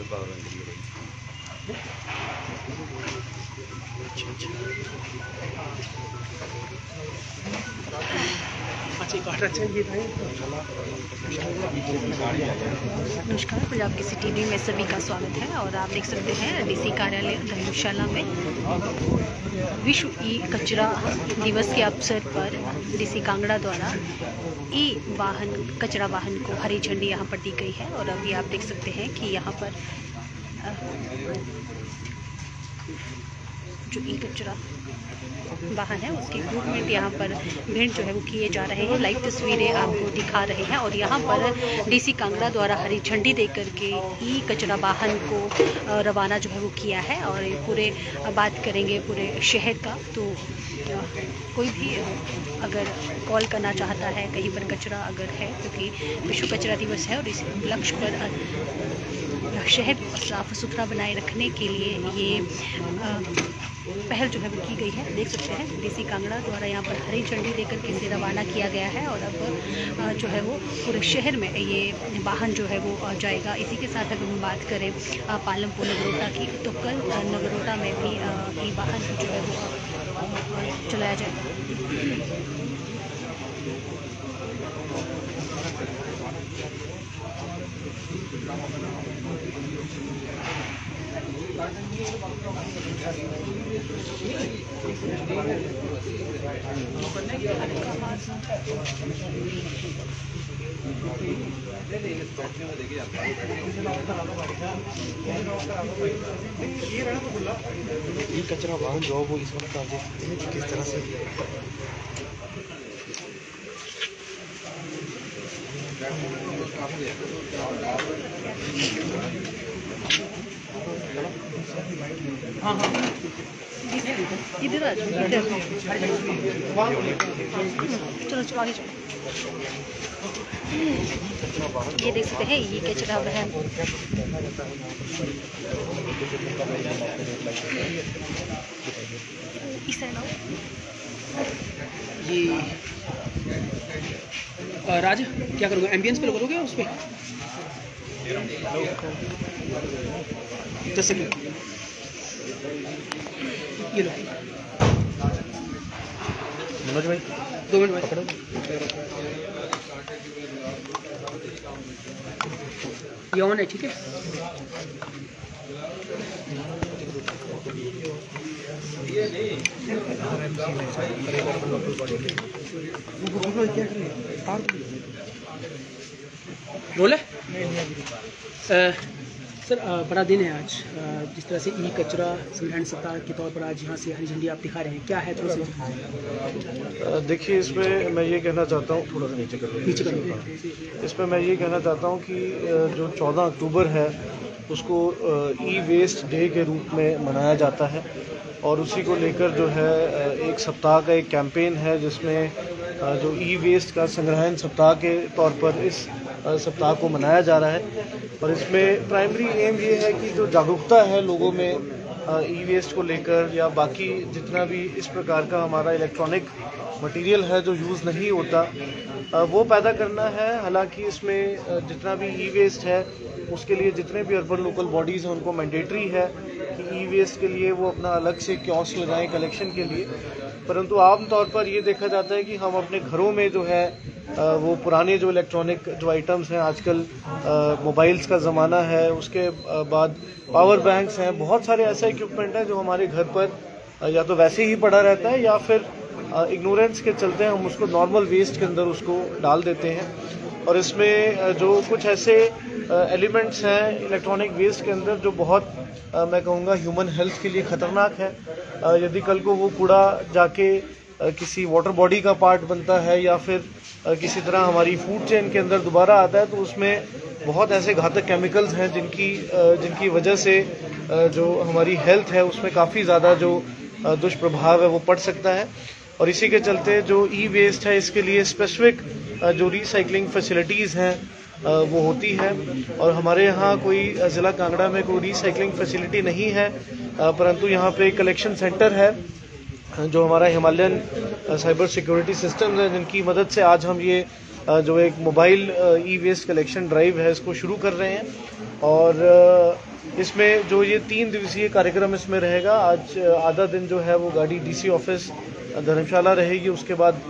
नमस्कार, पंजाब किसी टीवी में सभी का स्वागत है। और आप देख सकते हैं डीसी कार्यालय धर्मशाला में विश्व ई कचरा दिवस के अवसर पर डीसी कांगड़ा द्वारा ई वाहन कचरा वाहन को हरी झंडी यहाँ पर दी गई है। और अभी आप देख सकते हैं कि यहाँ पर जो ई कचरा वाहन है उसकी इक्विपमेंट यहाँ पर भेंट जो है वो किए जा रहे हैं। लाइव तस्वीरें आपको दिखा रहे हैं। और यहाँ पर डीसी कांगड़ा द्वारा हरी झंडी देकर के ई कचरा वाहन को रवाना जो है वो किया है। और पूरे बात करेंगे पूरे शहर का, तो कोई भी अगर कॉल करना चाहता है कहीं पर कचरा अगर है, क्योंकि विश्व कचरा दिवस है और इस उपलक्ष्य पर शहर साफ सुथरा बनाए रखने के लिए ये पहल जो है वो की गई है। देख सकते हैं डीसी कांगड़ा द्वारा यहाँ पर हरी झंडी देकर के इसे रवाना किया गया है। और अब जो है वो पूरे शहर में ये वाहन जो है वो जाएगा। इसी के साथ अगर हम बात करें पालमपुर नगरोटा की, तो कल नगरोटा में भी ये वाहन जो है वो चलाया जाएगा। ये कचरा वाहन जो वो इस वक्त आज किस तरह से इधर आ जाओ, चलो चलो आगे चलो। ये देख सकते हैं ये कचरा वाहन इस साइड आओ। ये राज क्या करोगे, एम्बियंस पे करोगे उस पर 10 सेकंड ये लो। मनोज भाई 2 मिनट भाई पकड़ो। ये ऑन है, ठीक है। रोल है सर, बड़ा दिन है आज। जिस तरह से ई कचरा संग्रहण सप्ताह के तौर पर आज यहाँ से हरी झंडी आप दिखा रहे हैं, क्या है थोड़ा सा? देखिए, इसमें मैं ये कहना चाहता हूँ, थोड़ा सा नीचे कर इसमें मैं ये कहना चाहता हूँ कि जो 14 अक्टूबर है उसको ई वेस्ट डे के रूप में मनाया जाता है। और उसी को लेकर जो है एक सप्ताह का एक कैंपेन है जिसमें जो ई वेस्ट का संग्रहण सप्ताह के तौर पर इस सप्ताह को मनाया जा रहा है। और इसमें प्राइमरी एम ये है कि जो जागरूकता है लोगों में ई वेस्ट को लेकर, या बाकी जितना भी इस प्रकार का हमारा इलेक्ट्रॉनिक मटेरियल है जो यूज़ नहीं होता, वो पैदा करना है। हालांकि इसमें जितना भी ई वेस्ट है उसके लिए जितने भी अर्बन लोकल बॉडीज़ हैं उनको मैंडेटरी है कि ई वेस्ट के लिए वो अपना अलग से कियोस्क लगाएं कलेक्शन के लिए। परंतु आमतौर पर ये देखा जाता है कि हम अपने घरों में जो है वो पुराने जो इलेक्ट्रॉनिक जो आइटम्स हैं, आजकल मोबाइल्स का ज़माना है, उसके बाद पावर बैंक्स हैं, बहुत सारे ऐसा इक्विपमेंट है जो हमारे घर पर या तो वैसे ही पड़ा रहता है या फिर इग्नोरेंस के चलते हम उसको नॉर्मल वेस्ट के अंदर उसको डाल देते हैं। और इसमें जो कुछ ऐसे एलिमेंट्स हैं इलेक्ट्रॉनिक वेस्ट के अंदर जो बहुत मैं कहूँगा ह्यूमन हेल्थ के लिए ख़तरनाक है। यदि कल को वो कूड़ा जाके किसी वाटर बॉडी का पार्ट बनता है या फिर किसी तरह हमारी फूड चेन के अंदर दोबारा आता है, तो उसमें बहुत ऐसे घातक केमिकल्स हैं जिनकी वजह से जो हमारी हेल्थ है उसमें काफ़ी ज़्यादा जो दुष्प्रभाव है वो पड़ सकता है। और इसी के चलते जो ई वेस्ट है इसके लिए स्पेसिफिक जो रिसाइकलिंग फैसिलिटीज़ हैं वो होती है। और हमारे यहाँ कोई ज़िला कांगड़ा में कोई रिसाइकलिंग फैसिलिटी नहीं है, परंतु यहाँ पे कलेक्शन सेंटर है जो हमारा हिमालयन साइबर सिक्योरिटी सिस्टम है, जिनकी मदद से आज हम ये जो एक mobile e waste collection drive है इसको शुरू कर रहे हैं। और इसमें जो ये 3 दिवसीय कार्यक्रम इसमें रहेगा। आज आधा दिन जो है वो गाड़ी डीसी ऑफिस धर्मशाला रहेगी, उसके बाद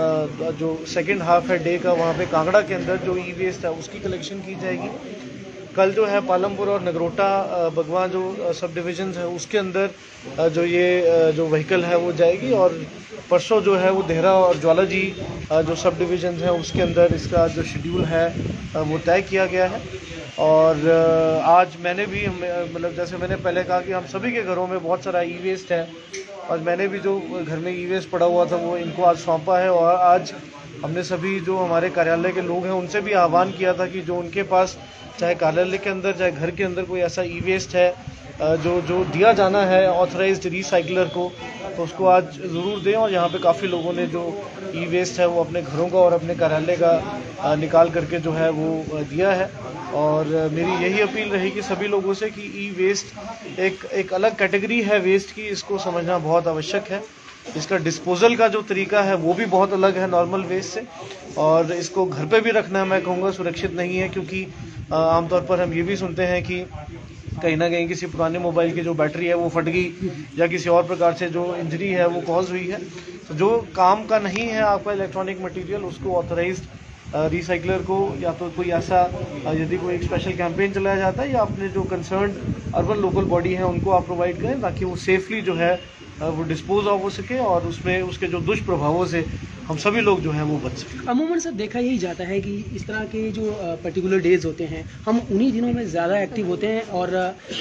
जो सेकंड हाफ है डे का वहाँ पे कांगड़ा के अंदर जो ई वेस्ट है उसकी कलेक्शन की जाएगी। कल जो है पालमपुर और नगरोटा बगवां जो सब डिविजन है उसके अंदर जो ये जो व्हीकल है वो जाएगी, और परसों जो है वो देहरा और ज्वाला जी जो सब डिविजन है उसके अंदर इसका जो शेड्यूल है वो तय किया गया है। और आज मैंने भी मतलब जैसे मैंने पहले कहा कि हम सभी के घरों में बहुत सारा ई वेस्ट है, और मैंने भी जो घर में ई वेस्ट पड़ा हुआ था वो इनको आज सौंपा है। और आज हमने सभी जो हमारे कार्यालय के लोग हैं उनसे भी आह्वान किया था कि जो उनके पास चाहे कार्यालय के अंदर चाहे घर के अंदर कोई ऐसा ई वेस्ट है जो दिया जाना है ऑथराइज्ड रिसाइकलर को, तो उसको आज ज़रूर दें। और यहाँ पे काफ़ी लोगों ने जो ई वेस्ट है वो अपने घरों का और अपने कार्यालय का निकाल करके जो है वो दिया है। और मेरी यही अपील रहेगी सभी लोगों से कि ई वेस्ट एक अलग कैटेगरी है वेस्ट की, इसको समझना बहुत आवश्यक है। इसका डिस्पोजल का जो तरीका है वो भी बहुत अलग है नॉर्मल वेस्ट से, और इसको घर पे भी रखना मैं कहूँगा सुरक्षित नहीं है, क्योंकि आमतौर पर हम ये भी सुनते हैं कि कहीं ना कहीं किसी पुराने मोबाइल की जो बैटरी है वो फट गई या किसी और प्रकार से जो इंजरी है वो कॉज हुई है। तो जो काम का नहीं है आपका इलेक्ट्रॉनिक मटेरियल उसको ऑथराइज्ड रिसाइकलर को या तो कोई ऐसा यदि कोई एक स्पेशल कैंपेन चलाया जाता है या अपने जो कंसर्न्ड अर्बन लोकल बॉडी है उनको आप प्रोवाइड करें, ताकि वो सेफली जो है वो डिस्पोज ऑफ हो सके और उसमें उसके जो दुष्प्रभावों से हम सभी लोग जो हैं वो बच सकें। अमूमन सर देखा यही जाता है कि इस तरह के जो पर्टिकुलर डेज होते हैं हम उन्हीं दिनों में ज़्यादा एक्टिव होते हैं और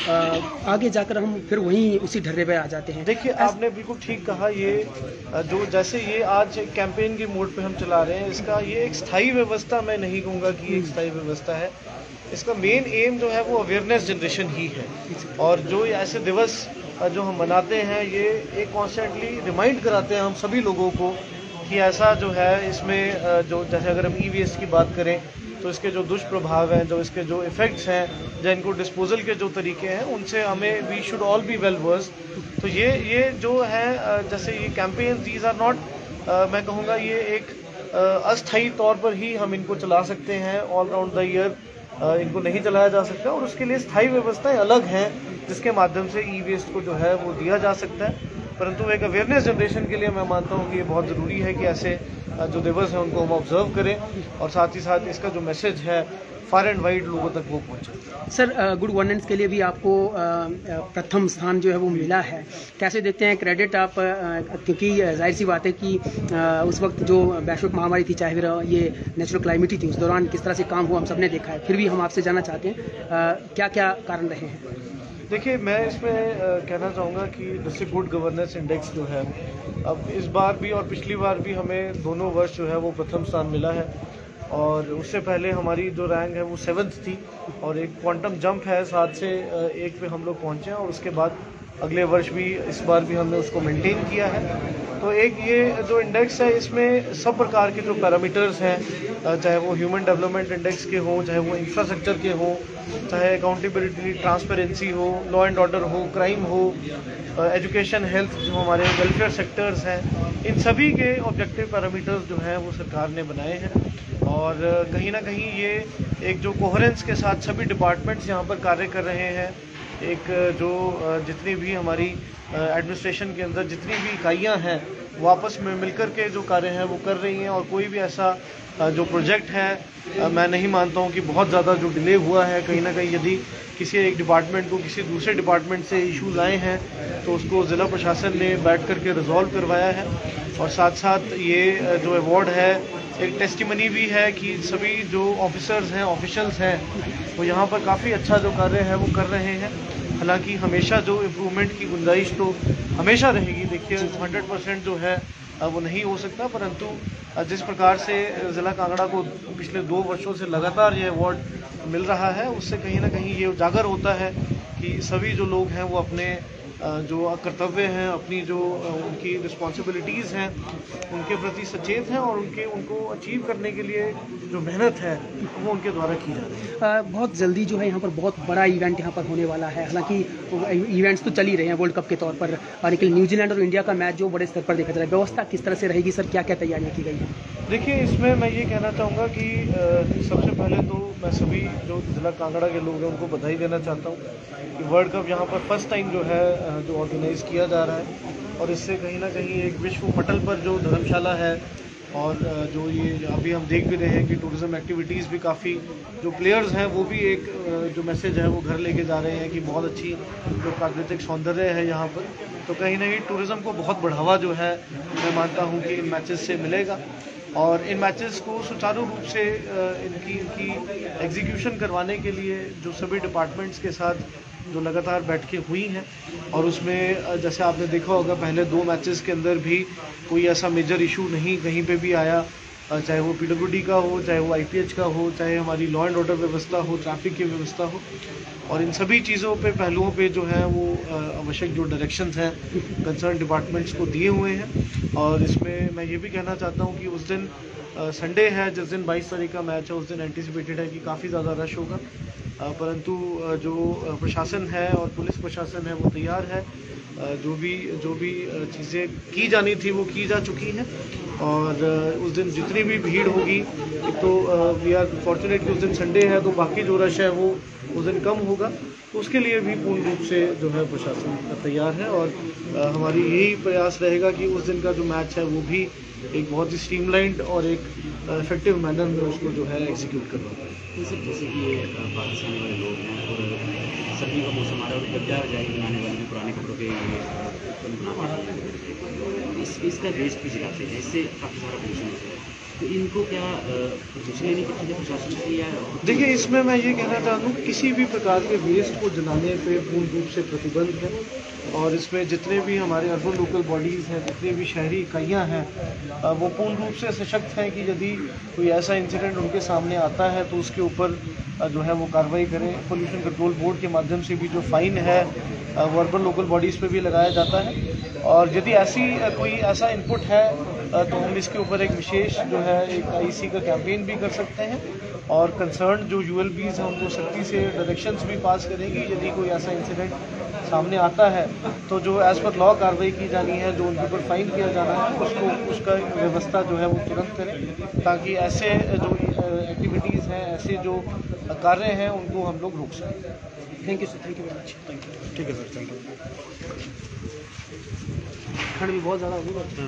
आगे जाकर हम फिर वहीं उसी ढर्रे पे आ जाते हैं। देखिए आपने बिल्कुल ठीक कहा, ये जो जैसे ये आज कैंपेन के मोड पे हम चला रहे हैं, इसका ये एक स्थायी व्यवस्था मैं नहीं कहूँगा कि एक स्थायी व्यवस्था है। इसका मेन एम जो है वो अवेयरनेस जनरेशन ही है, और जो ऐसे दिवस जो हम मनाते हैं ये एक कॉन्स्टेंटली रिमाइंड कराते हैं हम सभी लोगों को कि ऐसा जो है इसमें जो जैसे अगर हम ई वेस्ट की बात करें तो इसके जो दुष्प्रभाव हैं, जो इसके जो इफ़ेक्ट्स हैं, जो इनको डिस्पोजल के जो तरीके हैं उनसे हमें we should all be well versed. तो ये जो है जैसे ये कैंपेन दीज आर नॉट मैं कहूँगा ये एक अस्थायी तौर पर ही हम इनको चला सकते हैं, ऑल राउंड द ईयर इनको नहीं चलाया जा सकता, और उसके लिए स्थायी व्यवस्थाएं अलग हैं जिसके माध्यम से ई वेस्ट को जो है वो दिया जा सकता है। परंतु एक अवेयरनेस जनरेशन के लिए मैं मानता हूँ कि ये बहुत ज़रूरी है कि ऐसे जो दिवस हैं उनको हम ऑब्जर्व करें, और साथ ही साथ इसका जो मैसेज है फार एंड वाइड लोगों तक वो पहुँचे। सर गुड गवर्नेंस के लिए भी आपको प्रथम स्थान जो है वो मिला है, कैसे देखते हैं क्रेडिट आप, क्योंकि जाहिर सी बात है कि उस वक्त जो वैश्विक महामारी थी, चाहे फिर ये नेचुरल क्लाइमेटी थी, उस दौरान किस तरह से काम हुआ हम सब ने देखा है, फिर भी हम आपसे जानना चाहते हैं क्या क्या कारण रहे हैं। देखिए मैं इसमें कहना चाहूँगा कि डिस्ट्रिक्ट गुड गवर्नेंस इंडेक्स जो है अब इस बार भी और पिछली बार भी हमें दोनों वर्ष जो है वो प्रथम स्थान मिला है, और उससे पहले हमारी जो रैंक है वो 7th थी, और एक क्वांटम जंप है 7 से 1 पे हम लोग पहुँचे हैं, और उसके बाद अगले वर्ष भी इस बार भी हमने उसको मेंटेन किया है। तो एक ये जो इंडेक्स है इसमें सब प्रकार के जो पैरामीटर्स हैं, चाहे वो ह्यूमन डेवलपमेंट इंडेक्स के हों, चाहे वो इंफ्रास्ट्रक्चर के हों, चाहे अकाउंटेबिलिटी ट्रांसपेरेंसी हो, लॉ एंड ऑर्डर हो, क्राइम हो, एजुकेशन हेल्थ जो हमारे वेलफेयर सेक्टर्स हैं, इन सभी के ऑब्जेक्टिव पैरामीटर्स जो हैं वो सरकार ने बनाए हैं। और कहीं ना कहीं ये एक जो कोहेरेंस के साथ सभी डिपार्टमेंट्स यहाँ पर कार्य कर रहे हैं, एक जो जितनी भी हमारी एडमिनिस्ट्रेशन के अंदर जितनी भी इकाइयाँ हैं वो आपस में मिलकर के जो कार्य हैं वो कर रही हैं, और कोई भी ऐसा जो प्रोजेक्ट है मैं नहीं मानता हूँ कि बहुत ज़्यादा जो डिले हुआ है। कहीं ना कहीं यदि किसी एक डिपार्टमेंट को किसी दूसरे डिपार्टमेंट से इश्यूज आए हैं तो उसको ज़िला प्रशासन ने बैठ करके रिजॉल्व करवाया है, और साथ साथ ये जो अवार्ड है एक टेस्टिमनी भी है कि सभी जो ऑफिसर्स हैं, ऑफिशियल्स हैं, वो यहाँ पर काफ़ी अच्छा जो कार्य है वो कर रहे हैं। हालांकि हमेशा जो इम्प्रूवमेंट की गुंजाइश तो हमेशा रहेगी, देखिए 100% जो है वो नहीं हो सकता, परंतु जिस प्रकार से ज़िला कांगड़ा को पिछले 2 वर्षों से लगातार ये अवार्ड मिल रहा है उससे कहीं ना कहीं ये उजागर होता है कि सभी जो लोग हैं वो अपने जो कर्तव्य हैं, अपनी जो उनकी रिस्पॉन्सिबिलिटीज़ हैं, उनके प्रति सचेत हैं और उनको अचीव करने के लिए जो मेहनत है वो उनके द्वारा की जा रही है। बहुत जल्दी जो है यहाँ पर बहुत बड़ा इवेंट यहाँ पर होने वाला है। हालांकि इवेंट्स तो चल ही रहे हैं वर्ल्ड कप के तौर पर, लेकिन न्यूजीलैंड और इंडिया का मैच जो बड़े स्तर पर देखा जा रहा है, व्यवस्था किस तरह से रहेगी सर, क्या क्या तैयारियाँ की गई हैं? देखिए, इसमें मैं ये कहना चाहूँगा कि सबसे पहले तो मैं सभी जो जिला कांगड़ा के लोग हैं उनको बधाई देना चाहता हूँ कि वर्ल्ड कप यहाँ पर फर्स्ट टाइम जो है जो ऑर्गेनाइज़ किया जा रहा है, और इससे कहीं ना कहीं एक विश्व पटल पर जो धर्मशाला है और जो ये अभी हम देख भी रहे हैं कि टूरिज़्म एक्टिविटीज़ भी काफ़ी, जो प्लेयर्स हैं वो भी एक जो मैसेज है वो घर लेके जा रहे हैं कि बहुत अच्छी जो प्राकृतिक सौंदर्य है यहाँ पर, तो कहीं ना कहीं टूरिज़्म को बहुत बढ़ावा जो है मैं मानता हूँ कि इन मैचेस से मिलेगा। और इन मैचेस को सुचारू रूप से इनकी एग्जीक्यूशन करवाने के लिए जो सभी डिपार्टमेंट्स के साथ जो लगातार बैठकें हुई हैं, और उसमें जैसे आपने देखा होगा पहले 2 मैचेस के अंदर भी कोई ऐसा मेजर इशू नहीं कहीं पे भी आया, चाहे वो PWD का हो, चाहे वो IPH का हो, चाहे हमारी लॉ एंड ऑर्डर व्यवस्था हो, ट्रैफिक की व्यवस्था हो, और इन सभी चीज़ों पे पहलुओं पे जो है वो आवश्यक जो डायरेक्शंस हैं कंसर्न डिपार्टमेंट्स को दिए हुए हैं। और इसमें मैं ये भी कहना चाहता हूँ कि उस दिन संडे है, जिस दिन 22 तारीख का मैच है, उस दिन एंटिसिपेटेड है कि काफ़ी ज़्यादा रश होगा, परंतु जो प्रशासन है और पुलिस प्रशासन है वो तैयार है। जो भी चीज़ें की जानी थी वो की जा चुकी हैं, और उस दिन जितनी भी भीड़ होगी, एक तो वी आर फॉर्चुनेट कि उस दिन संडे है तो बाकी जो रश है वो उस दिन कम होगा, तो उसके लिए भी पूर्ण रूप से जो है प्रशासन तैयार है। और हमारी यही प्रयास रहेगा कि उस दिन का जो मैच है वो भी एक बहुत ही स्ट्रीमलाइंड और एक इफेक्टिव मैनर में उसको जो है एग्जीक्यूट करना पाए। जैसे कि ये बाहर से आने वाले लोग हैं और सर्दी का मौसम आ रहा है और क्या जाएगी बनाने वाले पुराने कपड़ों के इसका वेस्ट भी जलाते हैं, इससे काफ़ी सारा पोल्यूशन होता है, तो इनको क्या कुछ लेने की चीज़ें प्रशासन से या? देखिए, इसमें मैं ये कहना चाहता हूँ किसी भी प्रकार के वेस्ट को जलाने पे पूर्ण रूप से प्रतिबंध है, और इसमें जितने भी हमारे अर्बन लोकल बॉडीज़ हैं, जितनी भी शहरी इकाइयाँ हैं, वो पूर्ण रूप से सशक्त हैं कि यदि कोई ऐसा इंसिडेंट उनके सामने आता है तो उसके ऊपर जो है वो कार्रवाई करें। पोल्यूशन कंट्रोल बोर्ड के माध्यम से भी जो फ़ाइन है वो अर्बन लोकल बॉडीज़ पे भी लगाया जाता है, और यदि कोई ऐसा इनपुट है तो हम इसके ऊपर एक विशेष जो है एक IEC का कैंपेन भी कर सकते हैं, और कंसर्न जो ULBs हैं उनको सख्ती से डायरेक्शंस भी पास करेंगी। यदि कोई ऐसा इंसिडेंट सामने आता है तो जो एज़ पर लॉ कार्रवाई की जानी है, जो उनके ऊपर फाइन किया जाना है, उसका व्यवस्था जो है वो तुरंत करें, ताकि ऐसे जो एक्टिविटीज़ हैं, ऐसे जो कार्य हैं उनको हम लोग रोक सकें। Thank you sir, thank you very much. Thank you. ठीक है सर, थैंक यू। ठंड भी बहुत ज़्यादा होगी।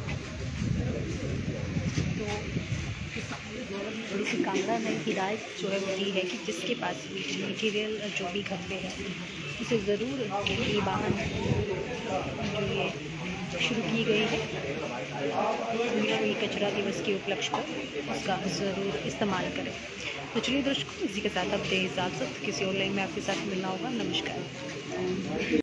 डीसी कांगड़ा ने हिदायत जो है वो दी है कि जिसके पास भी मटीरियल जो भी घर पे है उसे ज़रूर ये वाहन जो ये शुरू की गई है विश्व कचरा दिवस के उपलक्ष्य पर उसका ज़रूर इस्तेमाल करें। तो चलिए दर्शकों, इसी के साथ अब दे इजाज़त, किसी और लाइन में आपके साथ मिलना होगा। नमस्कार।